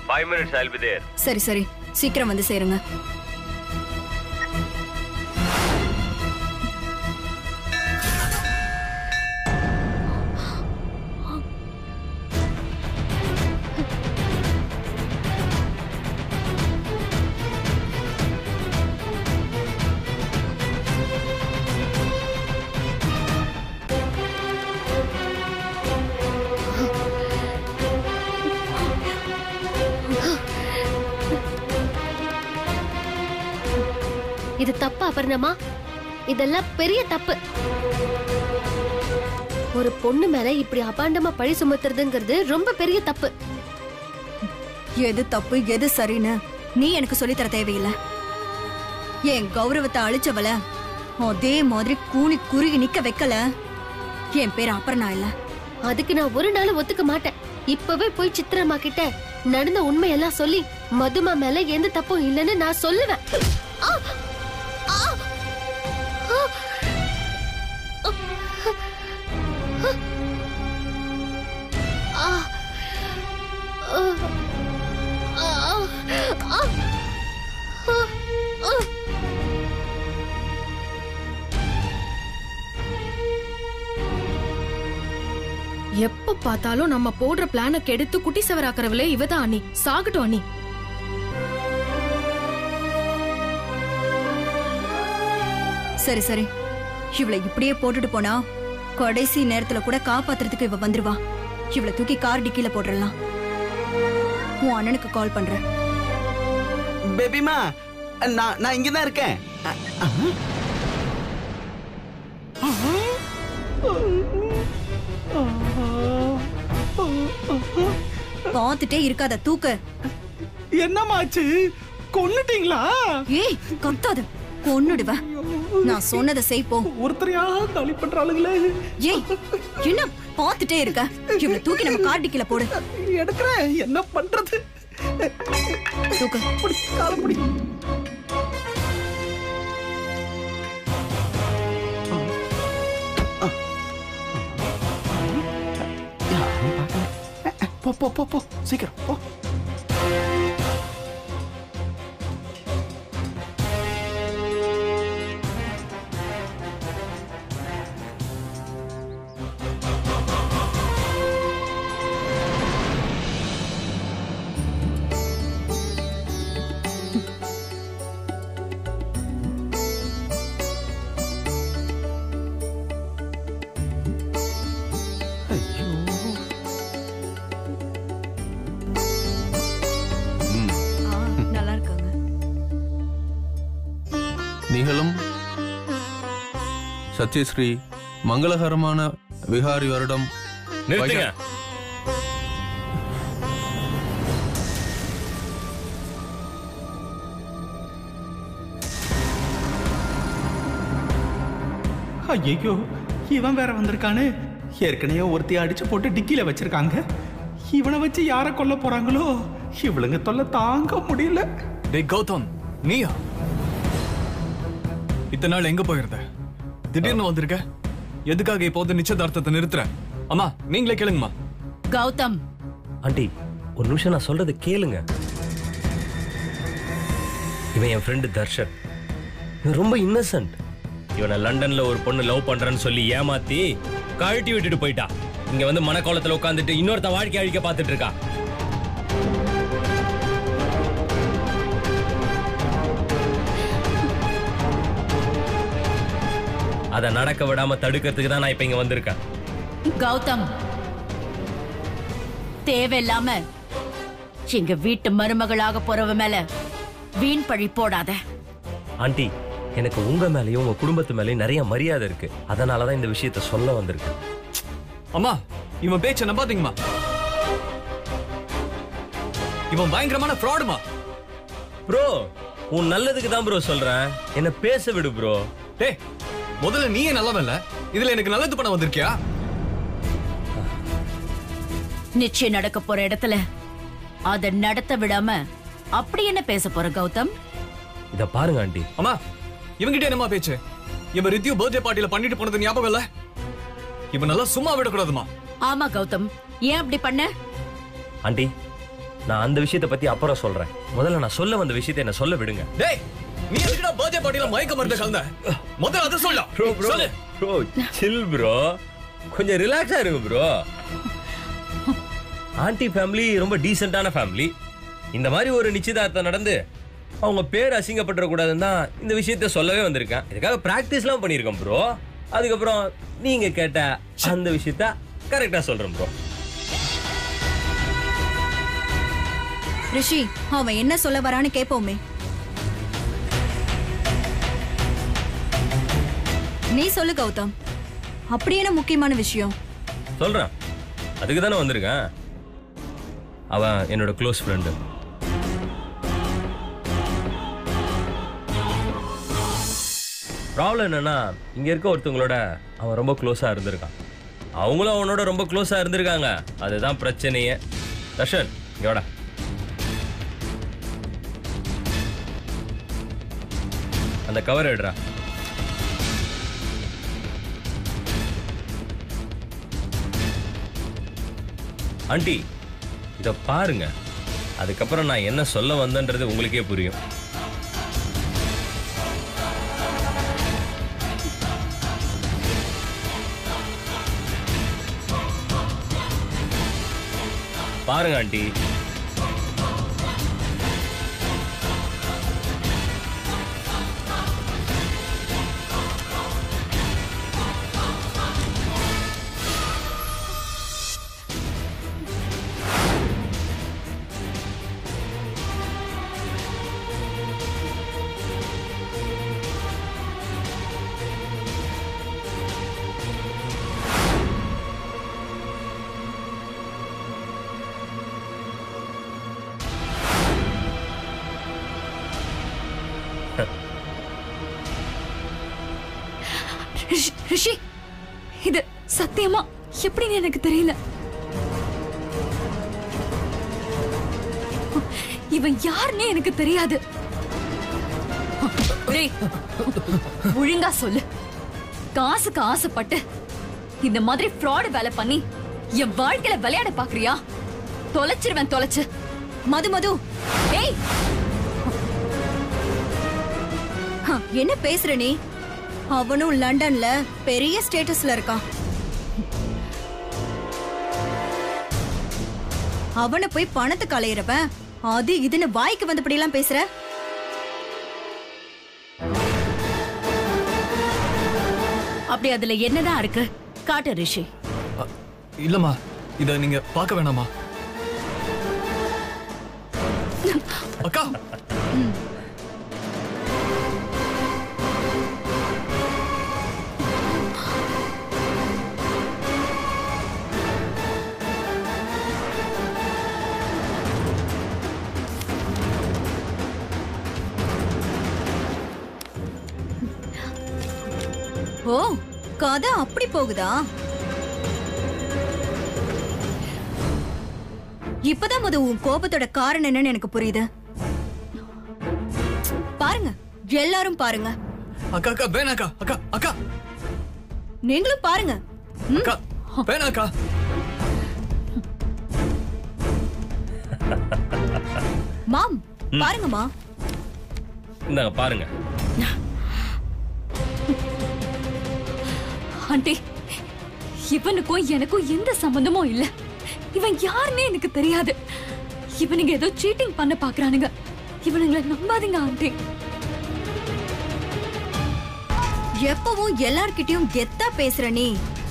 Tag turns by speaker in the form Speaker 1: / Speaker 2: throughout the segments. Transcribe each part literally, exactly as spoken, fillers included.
Speaker 1: five minutes I'll be there.
Speaker 2: சரி சரி சீக்கிரம் வந்து சேருங்க.
Speaker 3: இது தப்பு அபர்ணமா, இதெல்லாம் பெரிய தப்பு. ஒரு பொண்ணு மேல இப்படி அபாண்டமா பழி சுமத்துறதுங்கிறது ரொம்ப பெரிய தப்பு.
Speaker 2: எது தப்பு எது சரின்னு நீ எனக்கு சொல்லி தர தேவையில்லை. என் கௌரவத்தை அழிச்சவள அதே மாதிரி கூனி குறுகி நிக்க வைக்கல என் பேர் அபர்ணா இல்ல.
Speaker 3: அதுக்கு நான் ஒரு நாள் ஒத்துக்க மாட்டேன். இப்பவே போய் சித்ரம்மா கிட்ட நடந்த உண்மையெல்லாம் சொல்லி மதுமா மேல எந்த தப்பும் இல்லைன்னு நான் சொல்லுவேன்.
Speaker 4: எப்ப பார்த்தாலும் நம்ம போடுற பிளான கெடுத்து குட்டி சவராக்குறவளே இவதான் அண்ணி. சாகட்டும் அண்ணி.
Speaker 2: சரி சரி இவளை இப்படியே போட்டுட்டு போனா கடைசி நேரத்துல கூட காப்பாத்துறதுக்கு இவ வந்துருவா. இவளை தூக்கி கார் டிக்கில போட்டுடலாம். உன் அண்ணனுக்கு கால் பண்றேன்.
Speaker 5: பேபிமா, நான் நான் இங்க தான் இருக்கேன்.
Speaker 2: பாத்துட்டே இருக்காத, தூக்கு.
Speaker 5: என்னமாச்சு? கொன்னுட்டீங்களா?
Speaker 2: ஏய் கத்தாத, கொன்னுடுவ. நான் சொன்னதை செய்ப்போ.
Speaker 5: ஒருத்தரையா காலி பண்றாளுங்களே.
Speaker 2: ஏய் என்ன பாத்துட்டே இருக்க? இவளை தூக்கி நம்ம கார் டிக்கில போடு.
Speaker 5: எடுக்கிறேன், என்ன பண்றது?
Speaker 2: தூக்கு.
Speaker 5: புடி, கால புடி. போ போ போ போ, சீக்கிரம் போ.
Speaker 6: நிகழும் சத்யஸ்ரீ மங்களகரமான விஹாரி வருடம்.
Speaker 1: நிறுத்துங்க.
Speaker 5: ஐயோ, இவன் வேற வந்திருக்கானு. ஏற்கனவே ஒருத்தைய அடிச்சு போட்டு டிக்கில வச்சிருக்காங்க. இவனை வச்சு யார கொல்ல போறாங்களோ? இவளுங்க தொல்லை தாங்க முடியல.
Speaker 7: டேய் கௌதம், நீயா? இத்தனை நாள் எங்க போயிருந்த? திடீர்னு வந்திருக்க. எதுக்காக இப்போது நிச்சயதார்த்தத்தை நிறுத்துற? அம்மா நீங்களே கேளுங்கம்மா.
Speaker 8: கௌதம்
Speaker 1: ஆண்டி, ஒரு நிமிஷம் நான் சொல்றது கேளுங்க. இவன் என் ஃப்ரெண்டு தர்ஷன். இவன் ரொம்ப இன்னசென்ட். இவனை லண்டன்ல ஒரு பொண்ணு லவ் பண்றேன்னு சொல்லி ஏமாத்தி கழட்டி விட்டுட்டு போயிட்டா. இங்க வந்து மனக்கோலத்துல உட்காந்துட்டு இன்னொருத்த வாழ்க்கை அழிக்க பார்த்துட்டு இருக்கா. அதை நடக்க விடாம தடுக்கிறதுக்கு தான் நான் இப்ப இங்க வந்திருக்கேன்.
Speaker 8: கௌதம், தேவையில்லாம எங்க வீட்டு மருமகளாக போறவ மேல வீண் பழி போடாத.
Speaker 1: ஆண்டி, எனக்கு உங்க மேலயும் உங்க குடும்பத்து மேலயும் நிறைய மரியாதை இருக்கு. அதனாலதான் இந்த விஷயத்த சொல்ல வந்திருக்கேன்.
Speaker 7: அம்மா, இவன் பேச்ச நம்பாதீங்கம்மா. இவன் பயங்கரமான ஃப்ராடுமா.
Speaker 1: ப்ரோ, உன் நல்லதுக்கு தான் ப்ரோ சொல்றேன். என்ன பேச விடு ப்ரோ.
Speaker 7: டேய், முதல்ல நீயே நல்லவன்ல, இதுல எனக்கு நல்லது பண்ண வந்திருக்கியா?
Speaker 8: நிச்சயம் நடக்க போற இடத்துல அத நடத்த விடாம அப்படி என்ன பேச போற கௌதம்?
Speaker 1: இத பாருங்க ஆண்டி.
Speaker 7: அம்மா, இவங்கிட்ட என்னமா பேச்சு? இவன் ரித்யூ பர்த்டே பார்ட்டில பண்ணிட்டு போனது ஞாபகம் இல்ல? இவன் நல்லா சும்மா விடக்கூடாதுமா.
Speaker 8: ஆமா கௌதம், ஏன் அப்படி பண்ண?
Speaker 1: ஆண்டி, நான் அந்த விஷயத்தை பத்தி அப்புறம் சொல்றேன். முதல்ல நான் சொல்ல வந்த விஷயத்தை என்ன சொல்ல விடுங்க.
Speaker 7: டேய் நீ எதுக்குடா பர்த்டே பார்ட்டில மயக்க மருந்து கலந்த? முதல்ல அத சொல்ல.
Speaker 1: Bro bro bro chill bro, கொஞ்சம் ரிலாக்ஸா இருங்க ப்ரோ. ஆன்ட்டி ஃபேமிலி ரொம்ப டீசென்ட்டான ஃபேமிலி. இந்த மாதிரி ஒரு நிச்சயதார்த்தம் நடந்து அவங்க பேர் அசிங்கப்பட்டுற கூடாதுன்னு தான் இந்த விஷயத்த சொல்லவே வந்திருக்கேன். இதுக்காக பிராக்டிஸ்லாம் பண்ணியிருக்கேன் ப்ரோ. அதுக்கப்புறம் நீங்க கேட்ட அந்த விஷயத்த கரெக்டா சொல்றேன் ப்ரோ.
Speaker 2: ரிஷி, அவன் என்ன சொல்ல வரான்னு கேட்போமே. நீ சொல்லு கௌதம், அப்படி என்ன முக்கியமான விஷயம்?
Speaker 1: சொல்றேன், அதுக்கு தானே வந்திருக்கேன். அவன் என்னோட க்ளோஸ் ஃப்ரெண்டு. ப்ராப்ளம் என்னன்னா, இங்க இருக்க ஒருத்தவங்களோட அவன் ரொம்ப க்ளோஸா இருந்திருக்கான். அவங்களும் அவனோட ரொம்ப க்ளோஸா இருந்திருக்காங்க. அதுதான் பிரச்சனையே. தர்ஷன் இங்க வாடா. அந்த கவர் எடுறா. ஆண்டி இத பாருங்க, அதுக்கப்புறம் நான் என்ன சொல்ல வந்தேன்றது உங்களுக்கே புரியும். பாருங்க ஆண்டி.
Speaker 9: ரிஷி, இது சத்தியமா எப்படின்னு எனக்கு தெரியல. இவன் யாருன்னு எனக்கு தெரியாது. ஒழுங்கா சொல்லு. காசுக்கு ஆசைப்பட்டு இந்த மாதிரி ஃப்ராட் வேலை பண்ணி என் வாழ்க்கையில விளையாட பாக்குறியா? தொலைச்சிருவேன், தொலைச்சு.
Speaker 2: மது மது,
Speaker 9: ஏய்,
Speaker 2: என்ன பேசுற நீ? அவனும் லண்டன்ல பெரிய ஸ்டேட்டஸ்ல இருக்கான். அவனை போய் பணத்தை கலையிறவன் அது இதுன்னு வாய்க்கு வந்தபடி எல்லாம் பேசுற.
Speaker 8: அப்படி அதுல என்னதான் இருக்கு? காட்டு ரிஷி.
Speaker 7: இல்லம்மா, இத நீங்க பார்க்க வேணாமா? அக்கா,
Speaker 2: ஓ, கதை அப்படி போகுதா? இப்பதான் மது உன் கோபத்தோட காரணம் என்னன்னு எனக்கு புரியுது. பாருங்க, எல்லாரும் பாருங்க.
Speaker 7: அக்கா அக்கா வேணாக்கா. அக்கா அக்கா
Speaker 2: நீங்களும் பாருங்க.
Speaker 7: அக்கா வேணாக்கா.
Speaker 2: மாம் பாருங்கம்மா.
Speaker 1: இந்தாங்க பாருங்க.
Speaker 9: ஆண்டி, இவனுக்கும் எனக்கும் எந்த சம்பந்தமும் இல்ல. இவன் யாருன்னே எனக்கு தெரியாது. இவனுங்க ஏதோ சீட்டிங் பண்ண பாக்குறானுங்க. இவனுங்களை நம்பாதீங்க ஆண்டி.
Speaker 2: எப்பவும் எல்லார்கிட்டயும் கெத்தா பேசுற நீ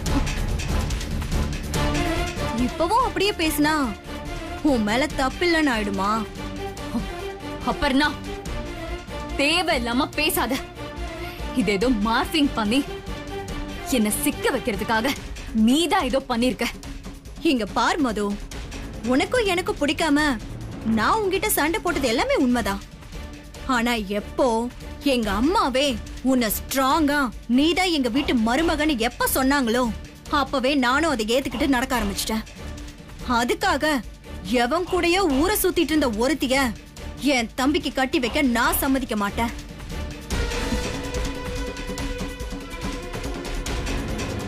Speaker 2: இப்பவும் அப்படியே பேசினா உன் மேல தப்பில்லன்னு ஆயிடுமா?
Speaker 9: அப்பர்ணா, தேவையில்லாம பேசாத. இது ஏதோ மார்பிங் பண்ணி என்ன சிக்க வைக்கிறதுக்காக நீதான் ஏதோ பண்ணிருக்க.
Speaker 2: இங்க பார் மது, உனக்கும் எனக்கும் பிடிக்காம நான் உன்கிட்ட சண்டை போட்டது எல்லாமே உண்மைதான். ஆனா எப்போ எங்க அம்மாவே உன்னை ஸ்ட்ராங்கா நீதான் எங்க வீட்டு மருமகன்னு எப்ப சொன்னாங்களோ அப்பவே நானும் அதை ஏத்துக்கிட்டு நடக்க ஆரம்பிச்சிட்டேன். அதுக்காக எவன் கூடயோ ஊரை சுத்திட்டு இருந்த ஒருத்திய என் தம்பிக்கு கட்டி வைக்க நான் சம்மதிக்க மாட்டேன்.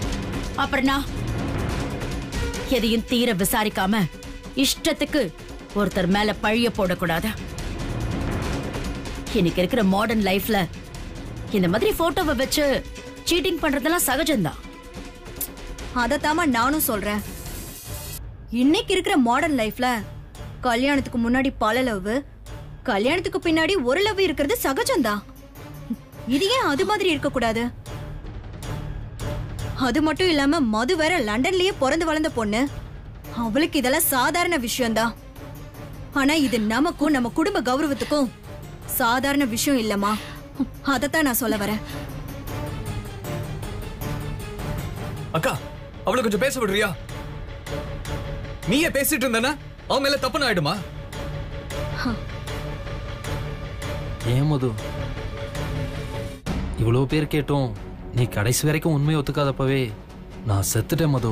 Speaker 8: அப்புறம்னா எதையும் தீர விசாரிக்காம இஷ்டத்துக்கு ஒருத்தர் மேல பழிய போடக்கூடாது. இன்னைக்கு இருக்கிற மாடர்ன் லைஃப்ல இந்த மாதிரி போட்டோவை வச்சு சீட்டிங் பண்றதெல்லாம் சகஜம்தான்.
Speaker 2: அதத்தாமா நானும் சொல்றேன். இன்னைக்கு இருக்கிற மாடர்ன் லைஃப்ல கல்யாணத்துக்கு முன்னாடி பல லவ், கல்யாணத்துக்கு பின்னாடி ஒரு லவ் இருக்கிறது சகஜம்தான். இது ஏன் அது மாதிரி இருக்க கூடாது? அது மட்டும் இல்லாம மது வேற லண்டன்லயே பிறந்து வளர்ந்த பொண்ணு. அவளுக்கு இதெல்லாம் சாதாரண விஷயம்தான். ஆனா இது நமக்கும் நம்ம குடும்ப கௌரவத்துக்கும் சாதாரண விஷயம் இல்லம்மா. அதத்தான் நான் சொல்ல வரேன்.
Speaker 7: அக்கா, அவளை கொஞ்சம் பேச விடுறியா? நீயே பேசிட்டு இருந்தனா அவன் மேல தப்புன்னு ஆயிடுமா?
Speaker 10: ஏன் மது, இவ்வளவு பேர் கேட்டும் நீ கடைசி வரைக்கும் உண்மையை ஒத்துக்காதப்பவே நான் செத்துட்டேன் மது.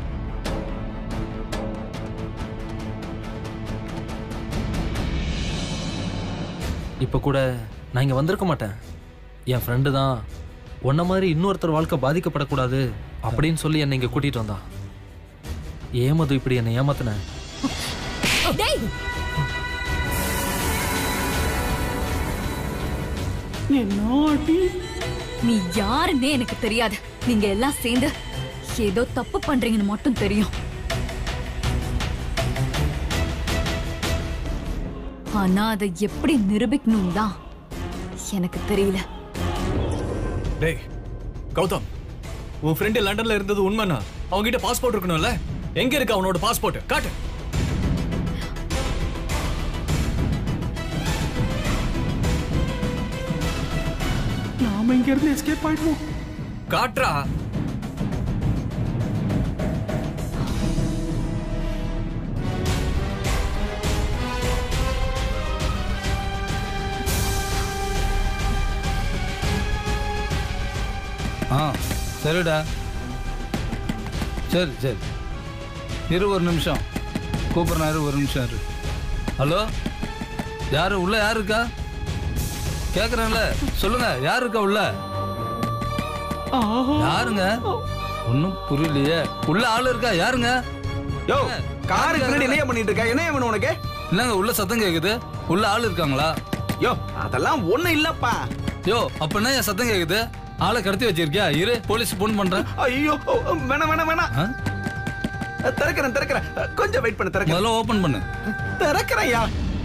Speaker 10: இப்ப கூட நான் இங்க வந்திருக்க மாட்டேன். என் ஃப்ரெண்டு தான் உன்ன மாதிரி இன்னொருத்தர் வாழ்க்கை பாதிக்கப்படக்கூடாது அப்படின்னு சொல்லி என்னை இங்க கூட்டிட்டு வந்தான். ஏன் மது இப்படி என்னை ஏமாத்தின?
Speaker 9: நீ யாருன்னே எனக்கு தெரியாது. நீங்க எல்லாம் சேர்ந்து ஏதோ தப்பு பண்றீங்கன்னு மட்டும் தெரியும். ஆனா அதை எப்படி நிரூபிக்கணும் தான் எனக்கு தெரியல.
Speaker 7: டேய் கௌதம், உன் ஃப்ரெண்ட் லண்டன்ல இருந்தது உண்மைனா அவங்க கிட்ட பாஸ்போர்ட் இருக்கணும்ல? எங்க இருக்கு அவனோட பாஸ்போர்ட்? காட்டு.
Speaker 5: நாம இங்க இருந்து எஸ்கேப் ஆயிடுவோம்.
Speaker 7: காட்ரா.
Speaker 11: ஆ சரிடா, சரி சரி இரு ஒரு நிமிஷம் கூப்பிட்றேன், இரு ஒரு நிமிஷம் இரு. ஹலோ, யாரு உள்ள? யாரு இருக்கா கேக்குறேன்ல, சொல்லுங்க. யாரு இருக்கா உள்ள? யாருங்க? ஒன்னும் புரியலையே. உள்ள ஆளு இருக்கா? யாருங்க?
Speaker 5: யோ, காருக்கு பின்னாடி என்ன பண்ணிட்டு இருக்க? என்ன வேணும் உனக்கு?
Speaker 11: இல்லங்க, உள்ள சத்தம் கேக்குது. உள்ள ஆளு இருக்காங்களா?
Speaker 5: யோ, அதெல்லாம் ஒண்ணு இல்லப்பா.
Speaker 11: யோ, அப்ப என்ன என் சத்தம் கேக்குது? ஆளை கடத்தி வச்சிருக்கியா? இரு, போலீஸ் போன் பண்றேன்.
Speaker 5: ஐயோ, வேணாம் வேணாம் வேணாம். திறக்கிறேன் திறக்கிறேன், கொஞ்சம் வெயிட் பண்ணு. திறக்கிறேன்.
Speaker 11: முதல்ல ஓபன் பண்ணு.
Speaker 5: திறக்கிறேன்யா.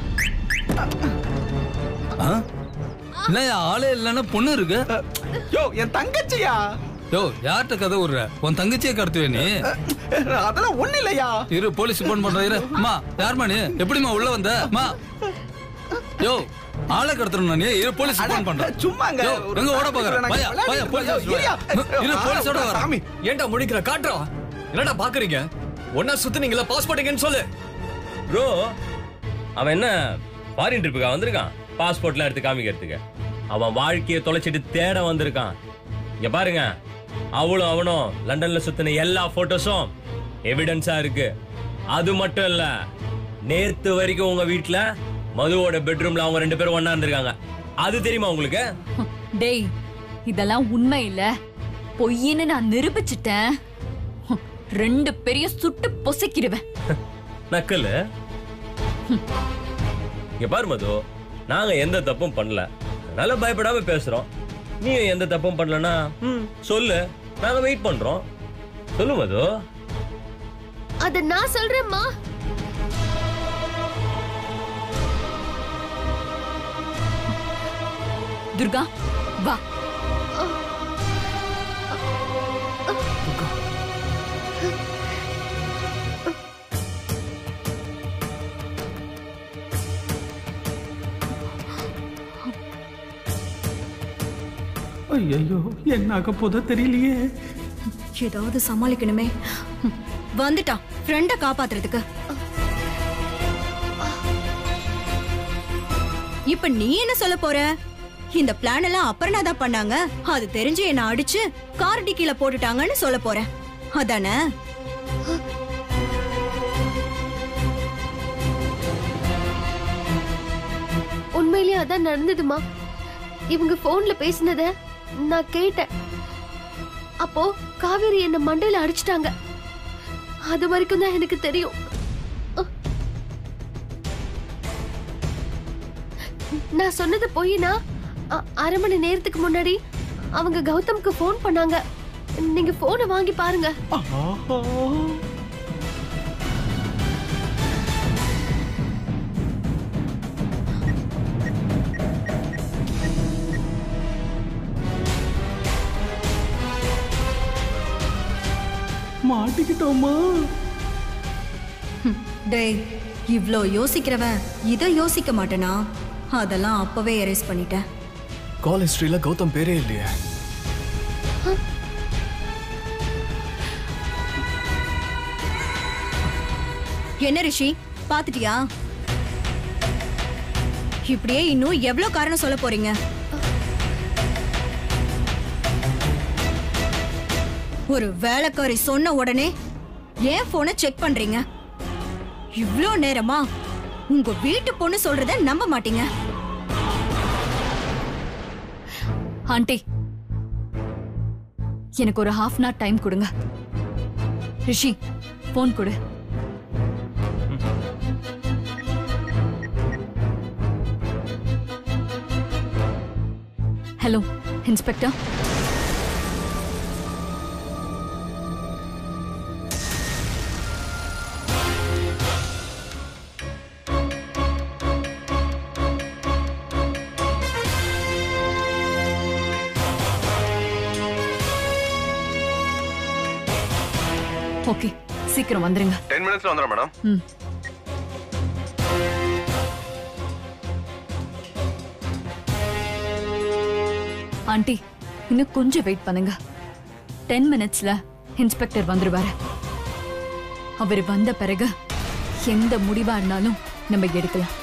Speaker 11: இல்லையா, ஆளே இல்லைன்னா பொண்ணு இருக்கு.
Speaker 5: யோ, என் தங்கச்சியா.
Speaker 11: யோ, யார்கிட்ட கதை விடுற? உன் தங்கச்சியை கடத்துவே நீ?
Speaker 5: அதெல்லாம் ஒண்ணு இல்லையா.
Speaker 11: இரு, போலீஸ் போன் பண்ற. இரு. அம்மா, யாருமா நீ? எப்படிமா உள்ள வந்த? அம்மா, யோ, ஆளை கடத்தணும் நீ. இரு, போலீஸ் போன் பண்ற.
Speaker 5: சும்மாங்க.
Speaker 11: எங்க ஓட பாக்குற? பையா பையா போலீஸ். இரு, போலீஸோட வர.
Speaker 7: சாமி, ஏன்டா முடிக்கிற? காட்றா. என்னடா பாக்குறீங்க? ஒன்னா சுத்துனீங்களா? பாஸ்போர்ட் சொல்லு.
Speaker 1: ப்ரோ, அவன் என்ன ஃபாரின் ட்ரிப்புக்கா வந்திருக்கான்? பாஸ்போர்ட்லாம் எடுத்து காமிக்கிறதுக்கு அவன் வாழ்க்கையை தொலைச்சிட்டு தேட வந்திருக்கான். இங்க பாருங்க, அவளும் அவனும் லண்டன்ல சுத்தின எல்லா போட்டோஸும் எவிடன்ஸா இருக்கு. அது மட்டும் இல்ல, நேத்து வரைக்கும் உங்க வீட்டுல மதுவோட பெட்ரூம்ல அவங்க ரெண்டு பேரும் ஒண்ணா இருந்திருக்காங்க. அது தெரியுமா உங்களுக்கு?
Speaker 9: டேய், இதெல்லாம் உண்மை இல்ல, பொய்ன்னு நான் நிரூபிச்சிட்டேன். ரெண்டு பெரிய சுட்டு பொசக்கிடுவேன்.
Speaker 1: நக்கலு. இங்க பாரு மது, நாங்க எந்த தப்பும் பண்ணல, அதனால பயப்படாம பேசுறோம். நீ எந்த தப்பும் பண்ணலனா சொல்லு, நாங்க வெயிட் பண்றோம். சொல்லு மது.
Speaker 3: அத நான் சொல்றேன்மா.
Speaker 9: துர்கா, வா.
Speaker 5: ஐயோ, என்ன ஆக போதோ தெரியலையே.
Speaker 2: ஏதாவது சமாளிக்கணுமே. வந்துட்டான் ஃப்ரெண்ட காப்பாத்துறதுக்கு. இப்ப நீ என்ன சொல்ல போற? இந்த பிளான் எல்லாம் அப்புறம் தான் பண்ணாங்க, அது தெரிஞ்சு என்ன அடிச்சு கார் டிக்கில போட்டுட்டாங்கன்னு சொல்ல போறேன், அதானே?
Speaker 3: உண்மையிலேயே அதான் நடந்ததுமா. இவங்க போன்ல பேசினத நான் கேட்டேன். அப்போ காவேரி என்ன மண்டையில அடிச்சிட்டாங்க. அது வரைக்கும் தான் எனக்கு தெரியும். நான் சொன்னது பொய்னா அ- அரை மணி நேரத்துக்கு முன்னாடி அவங்க கௌதம்க்கு ஃபோன் பண்ணாங்க. நீங்க போனை வாங்கி பாருங்க.
Speaker 5: மாட்டிக்கிட்டோமா?
Speaker 2: டேய், இவ்ளோ யோசிக்கிறவன் இதை யோசிக்க மாட்டேனா? அதெல்லாம் அப்பவே எரேஸ் பண்ணிட்டேன்.
Speaker 7: கால் ஹிஸ்டரியில கௌதம் பேரே இல்லையே.
Speaker 2: என்ன ரிஷி, பாத்துட்டியா? இப்படியே இன்னும் எவ்வளவு காரணம் சொல்ல போறீங்க? ஒரு வேலைக்காரி சொன்ன உடனே ஏன் போனை செக் பண்றீங்க? இவ்ளோ நேரமா? உங்க வீட்டு பொண்ணு சொல்றத நம்ப மாட்டீங்க.
Speaker 9: ஆண்டி, எனக்கு ஒரு ஹாஃப் அன் ஹவர் டைம் கொடுங்க. ரிஷி, போன் கொடு. Hello inspector. ஓகே, சீக்கிரம் வந்துருங்க.
Speaker 6: டென் மினிட்ஸ்ல வந்துடும் மேடம்.
Speaker 9: ம். ஆண்டி, இன்னும் கொஞ்சம் வெயிட் பண்ணுங்க. டென் மினிட்ஸ்ல இன்ஸ்பெக்டர் வந்துருவாரு. அவர் வந்த பிறகு எந்த முடிவா இருந்தாலும் நம்ம எடுக்கலாம்.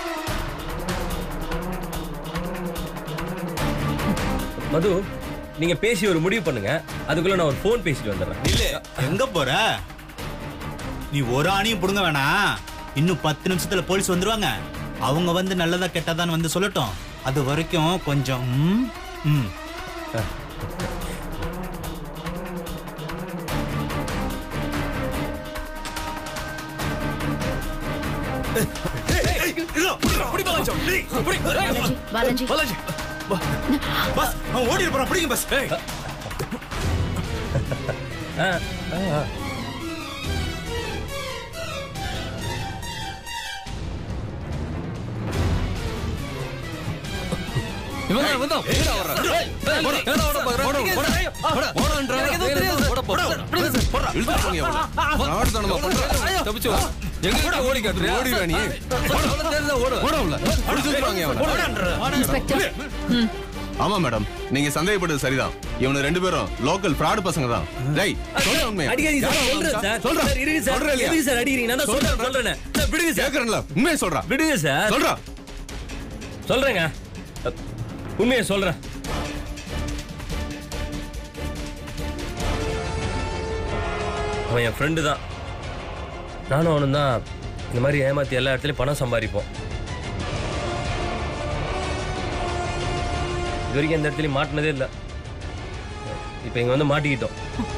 Speaker 1: மது, நீங்க பேசி ஒரு முடிவு பண்ணுங்க. அதுக்குள்ள நான் ஒரு போன் பேசிட்டு வந்துடுறேன்.
Speaker 12: இல்ல, எங்க போற? நீ ஒரு ஆணையும் புடுங்க வேணாம். இன்னும் பத்து நிமிஷத்துல போலீஸ் வந்துருவாங்க. அவங்க வந்து நல்லதா கெட்டதான்னு வந்து சொல்லட்டும். அது வரைக்கும் கொஞ்சம் ம், ம்.
Speaker 3: பாலாஜி,
Speaker 7: பாலாஜி,
Speaker 12: பஸ் அவன் ஓடி போறான். பிடிங்க பஸ்.
Speaker 11: இவன் தான், இவன் தான். எங்கடா வர்ற? ஏய், ஏய், போடா. எங்கடா ஓட பாக்குற? போடா, போடா. போடா, போடான்றா. போடா, போடா. இழுத்து போடா. இழுத்துறாங்க அவள. ஆடுதானமா பண்ற? தப்பிச்சு வா. எங்க கிட்ட ஓடி காட்டுற? ஓடிவா நீ? போடா, தெரிஞ்சா ஓடு. போடா உள்ள. அடிச்சுறாங்க அவள. போடான்றா.
Speaker 9: இன்ஸ்பெக்டர். ம்.
Speaker 6: ஆமா மேடம், நீங்க சந்தேகப்பட்டது சரிதான். இவங்க ரெண்டு பேரும் லோக்கல் ஃப்ராட் பசங்க தான். டேய், சொல்ல உண்மையா?
Speaker 1: அடிக்காதீங்க சார், சொல்றேன் சார்.
Speaker 6: சொல்றா.
Speaker 1: சார், இருங்க சார்.
Speaker 6: சொல்றா இல்லையா?
Speaker 1: எதுக்கு சார் அடிக்கிறீங்க? நான் தான் சொல்றேன் சொல்றேன். சார், விடுங்க சார்.
Speaker 6: கேக்குறேன்ல, உண்மையை சொல்றா.
Speaker 1: விடுங்க சார்.
Speaker 6: சொல்றா.
Speaker 1: சொல்றேங்க. உண்மையை சொல்றேன். அவன் என் ஃப்ரெண்டு தான். நானும் அவனும் தான் இந்த மாதிரி ஏமாத்தி எல்லா இடத்துலயும் பணம் சம்பாதிப்போம். இது வரைக்கும் எந்த இடத்துலயும் மாட்டினதே இல்லை. இப்ப இங்க வந்து மாட்டிக்கிட்டோம்.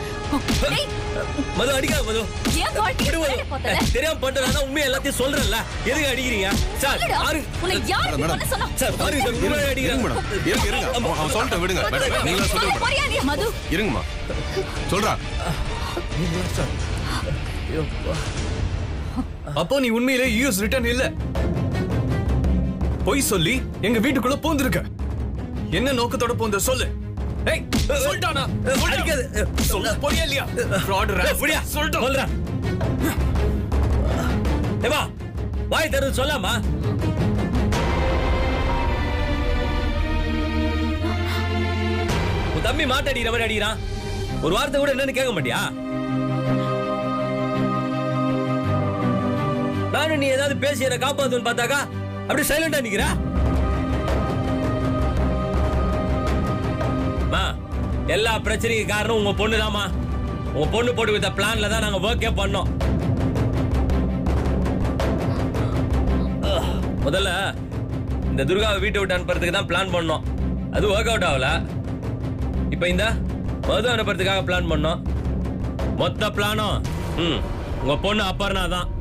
Speaker 1: மது, அடிக்காத மது. தெரியாம பண்றதா உண்மையை எல்லாத்தையும் சொல்றேன்ல. எதுக்கு அடிக்கிறீங்க சார்? சார் பாருங்க சார், உண்மையை அடிக்கிறீங்க
Speaker 6: மேடம். இருங்க இருங்க. அவன் சொல்லிட்டு விடுங்க. மேடம், நீங்களா சொல்லுங்க.
Speaker 9: மது,
Speaker 6: இருங்கம்மா. சொல்றா.
Speaker 7: அப்போ நீ உண்மையிலே யூஎஸ் ரிட்டர்ன் இல்ல. பொய் சொல்லி எங்க வீட்டுக்குள்ள பூந்திருக்க. என்ன நோக்கத்தோட பூந்த சொல்லு. ஏய், சொல்லிட்டானா?
Speaker 1: அடிக்காத.
Speaker 7: சொல்ல போறியா இல்லையா? ஃப்ராட் ரா.
Speaker 1: புரியா?
Speaker 7: சொல்லிட்டோம்.
Speaker 1: சொல்றேன். ஏவா, வாய் தரது சொல்லாமா? உன் தம்பி மாட்ட அடிக்கிற மாதிரி அடிக்கிறான். ஒரு வார்த்தை கூட என்னன்னு கேட்க மாட்டியா? நானும் நீ ஏதாவது பேசி என்ன காப்பாத்துன்னு பார்த்தாக்கா அப்படி சைலண்டா நிக்கிற. எல்லா பிரச்சனைக்கு காரணம் உங்க பொண்ணுதாமா. உங்க பொண்ணு போட்டு வித்த பிளான்ல தான் நாங்க ஒர்க்கே பண்ணோம். முதல்ல இந்த துர்காவை வீட்டை விட்டு அனுப்புறதுக்கு தான் பிளான் பண்ணோம். அது ஒர்க் அவுட் ஆகல. இப்ப இந்த மது அனுப்புறதுக்காக பிளான் பண்ணோம். மொத்த பிளானும் உங்க பொண்ணு அப்பர்ணா தான்.